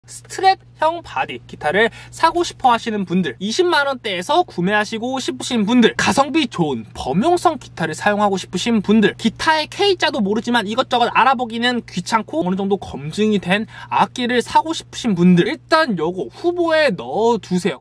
스트랩형 바디 기타를 사고 싶어 하시는 분들, 20만원대에서 구매하시고 싶으신 분들, 가성비 좋은 범용성 기타를 사용하고 싶으신 분들, 기타의 K자도 모르지만 이것저것 알아보기는 귀찮고 어느 정도 검증이 된 악기를 사고 싶으신 분들, 일단 요거 후보에 넣어두세요.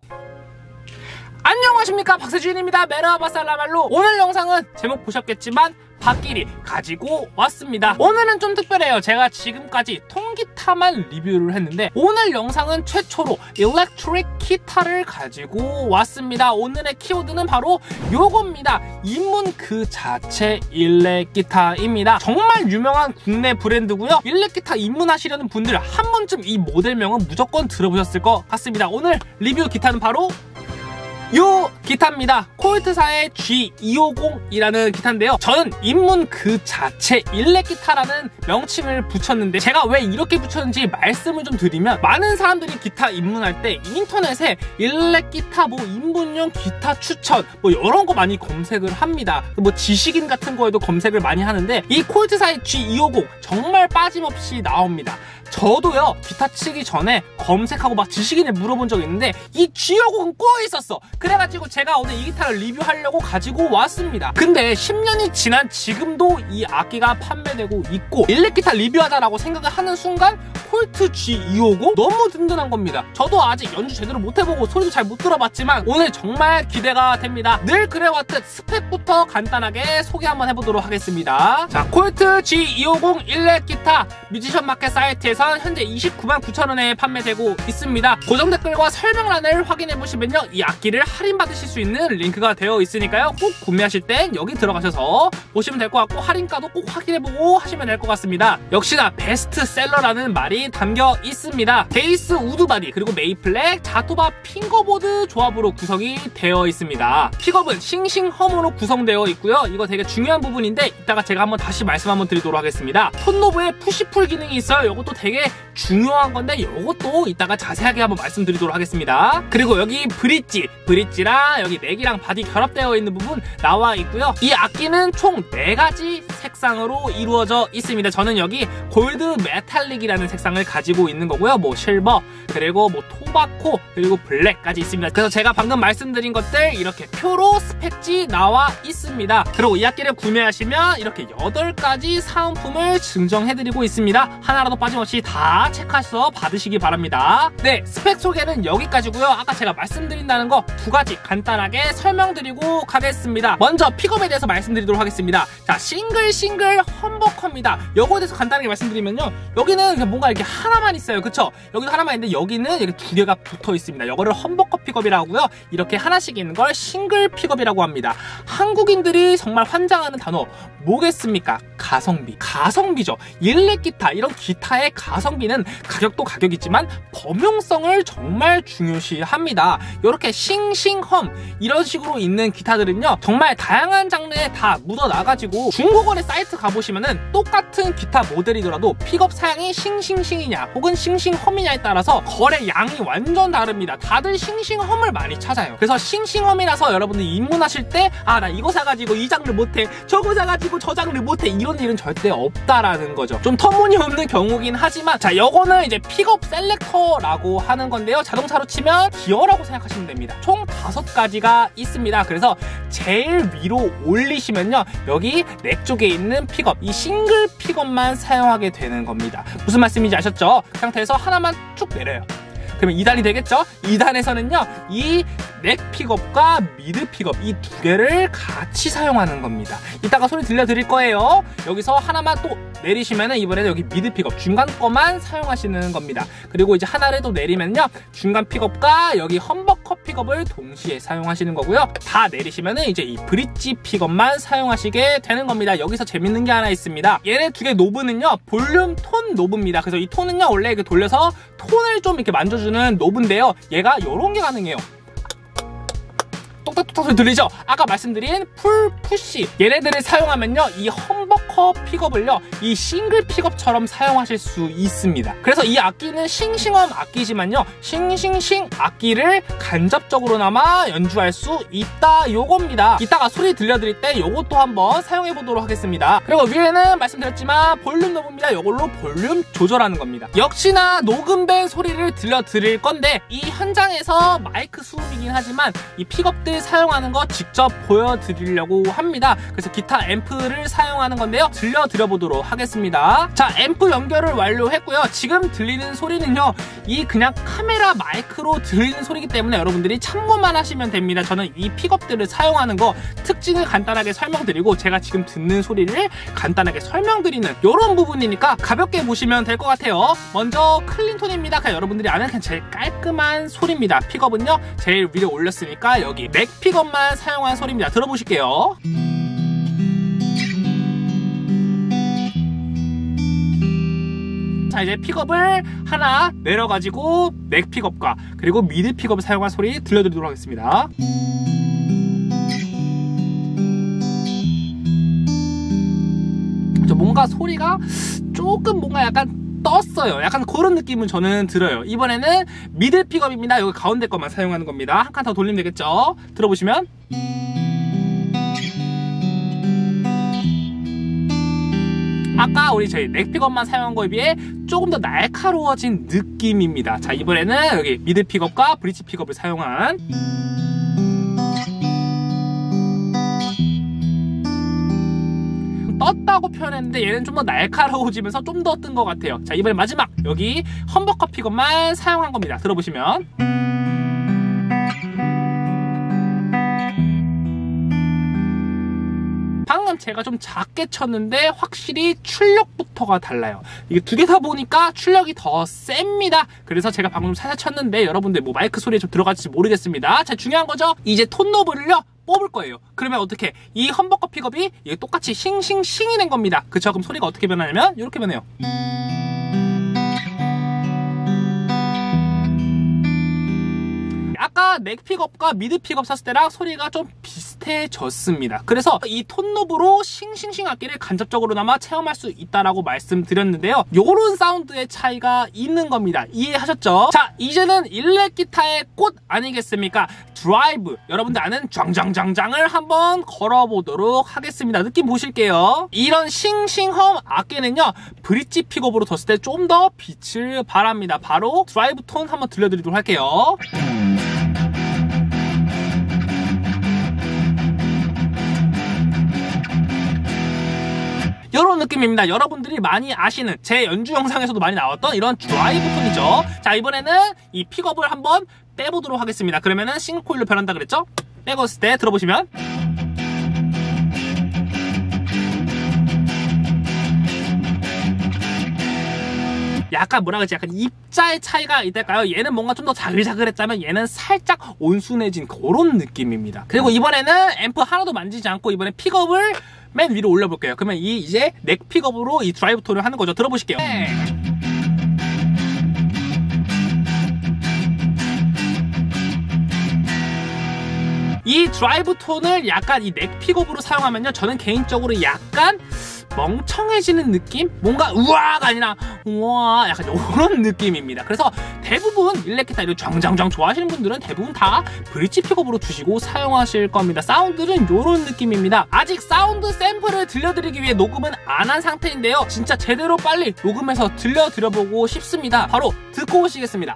안녕하십니까, 박세준입니다. 메르하바 살라말로. 오늘 영상은 제목 보셨겠지만 박끼리 가지고 왔습니다. 오늘은 좀 특별해요. 제가 지금까지 통기타만 리뷰를 했는데 오늘 영상은 최초로 일렉트릭 기타를 가지고 왔습니다. 오늘의 키워드는 바로 요겁니다. 입문 그 자체 일렉 기타입니다. 정말 유명한 국내 브랜드고요. 일렉 기타 입문하시려는 분들 한 번쯤 이 모델명은 무조건 들어보셨을 것 같습니다. 오늘 리뷰 기타는 바로 요 기타입니다. 콜트사의 G250이라는 기타인데요. 저는 입문 그 자체 일렉 기타라는 명칭을 붙였는데, 제가 왜 이렇게 붙였는지 말씀을 좀 드리면, 많은 사람들이 기타 입문할 때 인터넷에 일렉 기타 뭐 입문용 기타 추천 뭐 이런 거 많이 검색을 합니다. 뭐 지식인 같은 거에도 검색을 많이 하는데 이 콜트사의 G250 정말 빠짐없이 나옵니다. 저도요, 기타 치기 전에 검색하고 막 지식인에 물어본 적이 있는데 이 G250은 꼭 있었어. 그래가지고 제가 오늘 이 기타를 리뷰하려고 가지고 왔습니다. 근데 10년이 지난 지금도 이 악기가 판매되고 있고, 일렉 기타 리뷰하자라고 생각을 하는 순간 콜트 G250 너무 든든한 겁니다. 저도 아직 연주 제대로 못 해보고 소리도 잘 못 들어봤지만 오늘 정말 기대가 됩니다. 늘 그래왔듯 스펙부터 간단하게 소개 한번 해보도록 하겠습니다. 자, 콜트 G250 일렉 기타 뮤지션 마켓 사이트에서 현재 299,900원에 판매되고 있습니다. 고정 댓글과 설명란을 확인해보시면요, 이 악기를 할인받으실 수 있는 링크가 되어 있으니까요, 꼭 구매하실 땐 여기 들어가셔서 보시면 될 것 같고 할인가도 꼭 확인해보고 하시면 될 것 같습니다. 역시나 베스트셀러라는 말이 담겨 있습니다. 베이스 우드 바디 그리고 메이플렉 자토바 핑거보드 조합으로 구성이 되어 있습니다. 픽업은 싱싱-험으로 구성되어 있고요. 이거 되게 중요한 부분인데 이따가 제가 한번 다시 말씀 한번 드리도록 하겠습니다. 톤노브에 푸시풀 기능이 있어요. 이것도 되게 중요한 건데 이것도 이따가 자세하게 한번 말씀드리도록 하겠습니다. 그리고 여기 브릿지랑 여기 넥이랑 바디 결합되어 있는 부분 나와 있고요. 이 악기는 총 4가지 색상으로 이루어져 있습니다. 저는 여기 골드 메탈릭이라는 색상을 가지고 있는 거고요. 뭐 실버, 그리고 뭐 토바코, 그리고 블랙까지 있습니다. 그래서 제가 방금 말씀드린 것들 이렇게 표로 스펙지 나와 있습니다. 그리고 이 악기를 구매하시면 이렇게 8가지 사은품을 증정해드리고 있습니다. 하나라도 빠짐없이 다 체크해서 받으시기 바랍니다. 네, 스펙 소개는 여기까지고요. 아까 제가 말씀드린다는 거 2가지 간단하게 설명드리고 가겠습니다. 먼저 픽업에 대해서 말씀드리도록 하겠습니다. 자, 싱글 험버커입니다. 요거에 대해서 간단하게 말씀드리면요, 여기는 뭔가 이렇게 하나만 있어요. 그쵸? 여기도 하나만 있는데 여기는 이렇게 2개가 붙어 있습니다. 요거를 험버커 픽업이라고 하고요. 이렇게 하나씩 있는 걸 싱글 픽업이라고 합니다. 한국인들이 정말 환장하는 단어 뭐겠습니까? 가성비죠. 일렉 기타, 이런 기타의 가성비는 가격도 가격이지만 범용성을 정말 중요시합니다. 이렇게 싱싱험 이런 식으로 있는 기타들은요, 정말 다양한 장르에 다 묻어나가지고 중고거래 사이트 가보시면은 똑같은 기타 모델이더라도 픽업 사양이 싱싱싱이냐 혹은 싱싱험이냐에 따라서 거래 양이 완전 다릅니다. 다들 싱싱험을 많이 찾아요. 그래서 싱싱험이라서 여러분들이 입문하실 때 나 이거 사가지고 이 장르 못해, 저거 사가지고 저 장르 못해, 이런 일은 절대 없다라는 거죠. 좀 터무니없는 경우긴 하지만, 자, 요거는 이제 픽업 셀렉터라고 하는 건데요, 자동차로 치면 기어라고 생각하시면 됩니다. 총 5가지가 있습니다. 그래서 제일 위로 올리시면요, 여기 넥 쪽에 있는 픽업, 이 싱글 픽업만 사용하게 되는 겁니다. 무슨 말씀인지 아셨죠? 그 상태에서 하나만 쭉 내려요. 그러면 2단이 되겠죠? 2단에서는요, 이 넥 픽업과 미드 픽업 이 2개를 같이 사용하는 겁니다. 이따가 소리 들려드릴 거예요. 여기서 하나만 또 내리시면은 이번에는 여기 미드 픽업 중간 거만 사용하시는 겁니다. 그리고 이제 하나를 또 내리면요, 중간 픽업과 여기 험버커 픽업을 동시에 사용하시는 거고요. 다 내리시면은 이제 이 브릿지 픽업만 사용하시게 되는 겁니다. 여기서 재밌는 게 하나 있습니다. 얘네 2개 노브는요, 볼륨 톤 노브입니다. 그래서 이 톤은요, 원래 이렇게 돌려서 톤을 좀 이렇게 만져주는 노브인데요, 얘가 이런 게 가능해요. 똑딱똑딱 탁탁 소리 들리죠? 아까 말씀드린 풀 푸시 얘네들을 사용하면요 이 험버커 픽업을요 이 싱글 픽업처럼 사용하실 수 있습니다. 그래서 이 악기는 싱싱엄 악기지만요 싱싱싱 악기를 간접적으로나마 연주할 수 있다 요겁니다. 이따가 소리 들려드릴 때 요것도 한번 사용해 보도록 하겠습니다. 그리고 위에는 말씀드렸지만 볼륨 노브입니다. 요걸로 볼륨 조절하는 겁니다. 역시나 녹음된 소리를 들려드릴 건데 이 현장에서 마이크 수음이긴 하지만 이 픽업들 사용하는 거 직접 보여드리려고 합니다. 그래서 기타 앰프를 사용하는 건데요 들려드려 보도록 하겠습니다. 자, 앰프 연결을 완료했고요. 지금 들리는 소리는요 이 그냥 카메라 마이크로 들리는 소리이기 때문에 여러분들이 참고만 하시면 됩니다. 저는 이 픽업들을 사용하는 거 특징을 간단하게 설명드리고 제가 지금 듣는 소리를 간단하게 설명드리는 이런 부분이니까 가볍게 보시면 될 것 같아요. 먼저 클린톤입니다. 그냥 여러분들이 아는 그냥 제일 깔끔한 소리입니다. 픽업은요 제일 위로 올렸으니까 여기 맥 픽업만 사용한 소리입니다. 들어보실게요. 자, 이제 픽업을 하나 내려가지고 맥 픽업과 그리고 미드 픽업을 사용한 소리 들려드리도록 하겠습니다. 뭔가 소리가 조금 뭔가 약간 떴어요. 약간 그런 느낌은 저는 들어요. 이번에는 미드 픽업입니다. 여기 가운데 것만 사용하는 겁니다. 한 칸 더 돌리면 되겠죠? 들어보시면 아까 우리 저희 넥 픽업만 사용한 거에 비해 조금 더 날카로워진 느낌입니다. 자, 이번에는 여기 미드 픽업과 브릿지 픽업을 사용한 떴다고 표현했는데 얘는 좀 더 날카로워지면서 좀 더 뜬 것 같아요. 자, 이번에 마지막 여기 험버커 픽업만 사용한 겁니다. 들어보시면 방금 제가 좀 작게 쳤는데 확실히 출력부터가 달라요. 이게 두 개 다 보니까 출력이 더 셉니다. 그래서 제가 방금 살살 쳤는데 여러분들 뭐 마이크 소리에 좀 들어갈지 모르겠습니다. 자, 중요한 거죠. 이제 톤 노브를요 뽑을 거예요. 그러면 어떻게 이 험버커 픽업이 똑같이 싱싱싱이 된 겁니다. 그쵸? 그럼 소리가 어떻게 변하냐면 이렇게 변해요. 아까 넥 픽업과 미드 픽업 샀을 때랑 소리가 좀 비슷해졌습니다. 그래서 이 톤노브로 싱싱싱 악기를 간접적으로나마 체험할 수 있다라고 말씀드렸는데요. 요런 사운드의 차이가 있는 겁니다. 이해하셨죠? 자, 이제는 일렉 기타의 꽃 아니겠습니까? 드라이브, 여러분들 아는 짱짱짱짱을 한번 걸어보도록 하겠습니다. 느낌 보실게요. 이런 싱싱험 악기는요 브릿지 픽업으로 뒀을 때 좀 더 빛을 발합니다. 바로 드라이브 톤 한번 들려드리도록 할게요. 이런 느낌입니다. 여러분들이 많이 아시는 제 연주 영상에서도 많이 나왔던 이런 드라이브 톤이죠. 자, 이번에는 이 픽업을 한번 빼보도록 하겠습니다. 그러면은 싱글 코일로 변한다 그랬죠? 빼고 있을 때 들어보시면 약간 뭐라 그러지? 약간 입자의 차이가 있달까요? 얘는 뭔가 좀 더 자글자글했다면 얘는 살짝 온순해진 그런 느낌입니다. 그리고 이번에는 앰프 하나도 만지지 않고 이번에 픽업을 맨 위로 올려볼게요. 그러면 이제 넥 픽업으로 이 드라이브 톤을 하는 거죠. 들어보실게요. 이 드라이브 톤을 약간 이 넥 픽업으로 사용하면요 저는 개인적으로 약간 멍청해지는 느낌? 뭔가 우와가 아니라 우와 약간 이런 느낌입니다. 그래서 대부분 일렉 기타 이런 짱짱짱 좋아하시는 분들은 대부분 다 브릿지 픽업으로 두시고 사용하실 겁니다. 사운드는 이런 느낌입니다. 아직 사운드 샘플을 들려드리기 위해 녹음은 안 한 상태인데요. 진짜 제대로 빨리 녹음해서 들려드려보고 싶습니다. 바로 듣고 오시겠습니다.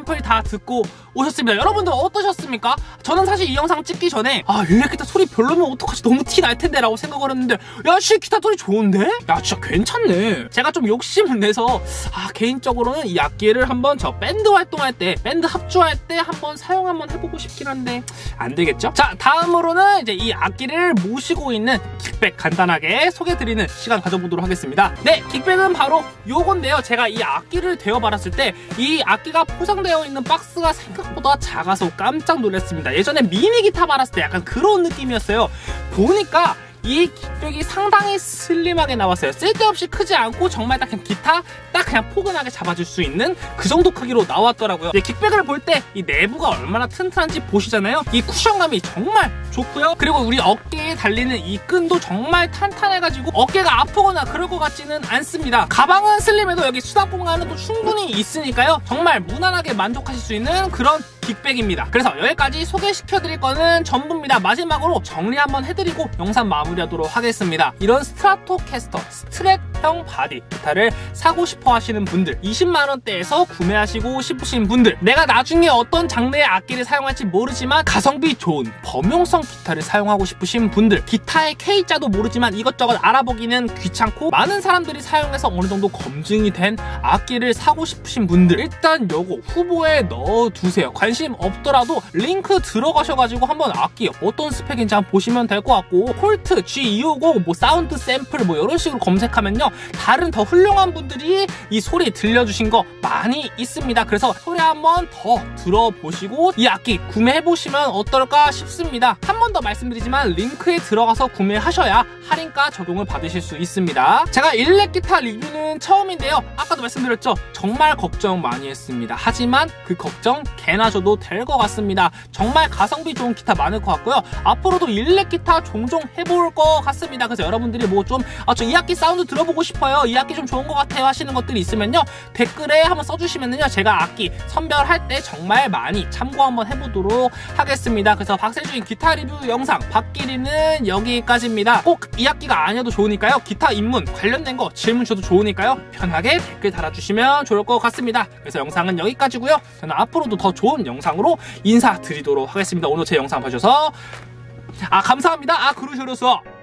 샘플 다 듣고 오셨습니다. 여러분들 어떠셨습니까? 저는 사실 이 영상 찍기 전에 일렉 기타 소리 별로면 어떡하지, 너무 티 날 텐데 라고 생각을 했는데 야 씨 기타 소리 좋은데? 야 진짜 괜찮네. 제가 좀 욕심을 내서 개인적으로는 이 악기를 한번 저 밴드 활동할 때, 밴드 합주할 때 한번 사용 한번 해보고 싶긴 한데 안 되겠죠? 자, 다음으로는 이제 이 악기를 모시고 있는 킥백 간단하게 소개드리는 시간 가져보도록 하겠습니다. 네, 킥백은 바로 요건데요. 제가 이 악기를 대여받았을 때 이 악기가 포장되어 있는 박스가 생각보다 작아서 깜짝 놀랐습니다. 예전에 미니 기타 받았을 때 약간 그런 느낌이었어요. 보니까 이 킥백이 상당히 슬림하게 나왔어요. 쓸데없이 크지 않고 정말 딱 그냥 기타 딱 그냥 포근하게 잡아줄 수 있는 그 정도 크기로 나왔더라고요. 킥백을 볼 때 이 내부가 얼마나 튼튼한지 보시잖아요. 이 쿠션감이 정말 좋고요. 그리고 우리 어깨에 달리는 이 끈도 정말 탄탄해가지고 어깨가 아프거나 그럴 것 같지는 않습니다. 가방은 슬림해도 여기 수납 공간은 또 충분히 있으니까요. 정말 무난하게 만족하실 수 있는 그런 킥백입니다. 그래서 여기까지 소개시켜드릴 거는 전부입니다. 마지막으로 정리 한번 해드리고 영상 마무리하도록 하겠습니다. 이런 스트라토캐스터 스트랩형 바디 기타를 사고 싶어 하시는 분들, 20만원대에서 구매하시고 싶으신 분들, 내가 나중에 어떤 장르의 악기를 사용할지 모르지만 가성비 좋은 범용성 기타를 사용하고 싶으신 분들, 기타의 K자도 모르지만 이것저것 알아보기는 귀찮고 많은 사람들이 사용해서 어느 정도 검증이 된 악기를 사고 싶으신 분들, 일단 요거 후보에 넣어두세요. 관심 없더라도 링크 들어가셔가지고 한번 악기 어떤 스펙인지 한번 보시면 될 것 같고, 콜트 G250 뭐 사운드 샘플 뭐 이런 식으로 검색하면요 다른 더 훌륭한 분들이 이 소리 들려주신 거 많이 있습니다. 그래서 소리 한번 더 들어보시고 이 악기 구매해보시면 어떨까 싶습니다. 한 번 더 말씀드리지만 링크에 들어가서 구매하셔야 할인가 적용을 받으실 수 있습니다. 제가 일렉 기타 리뷰는 처음인데요, 아까도 말씀드렸죠, 정말 걱정 많이 했습니다. 하지만 그 걱정 개나 줘도 될 것 같습니다. 정말 가성비 좋은 기타 많을 것 같고요. 앞으로도 일렉 기타 종종 해볼 것 같습니다. 그래서 여러분들이 뭐 좀 저 이 악기 사운드 들어보고 싶어요, 이 악기 좀 좋은 것 같아요 하시는 것들이 있으면요 댓글에 한번 써주시면은요 제가 악기 선별할 때 정말 많이 참고 한번 해보도록 하겠습니다. 그래서 박세주인 기타 리뷰 영상 박기리는 여기까지입니다. 꼭 이 악기가 아니어도 좋으니까요, 기타 입문 관련된 거 질문 줘도 좋으니까요 편하게 댓글 달아주시면 좋을 것 같습니다. 그래서 영상은 여기까지고요. 저는 앞으로도 더 좋은 영상으로 인사드리도록 하겠습니다. 오늘 제 영상 봐주셔서 감사합니다. 그러셔서